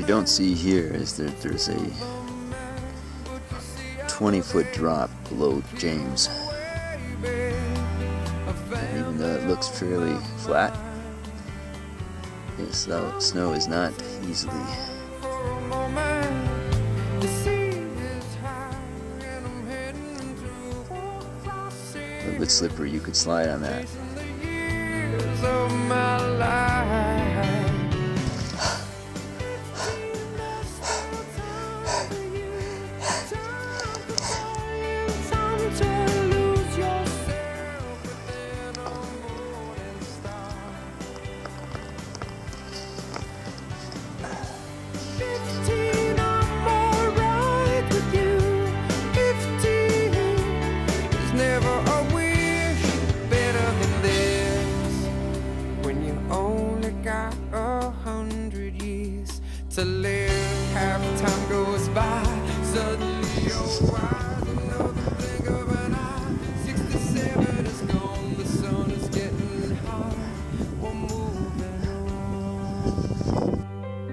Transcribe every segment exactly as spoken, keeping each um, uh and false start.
you don't see here is that there's a twenty foot drop below James. And even though it looks fairly flat, the snow is not easily a little bit slippery. You could slide on that. To live, half time goes by, suddenly you're wise, another blink of an eye, sixty-seven is gone, the sun is getting hot, we're moving on.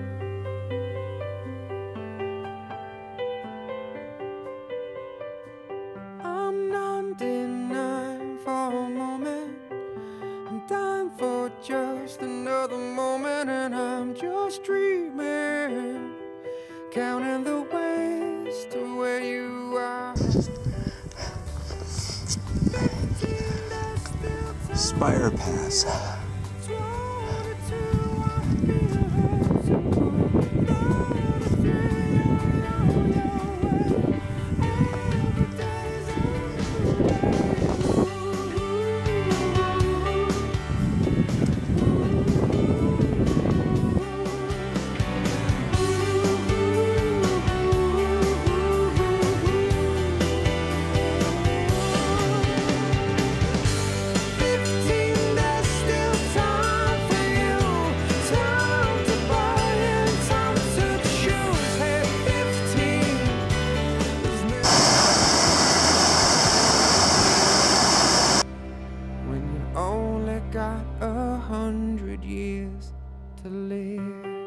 I'm not denying for a moment, I'm dying for just another moment, and I'm just dreaming, counting the ways to where you are. Spire Pass. Only got a hundred years to live.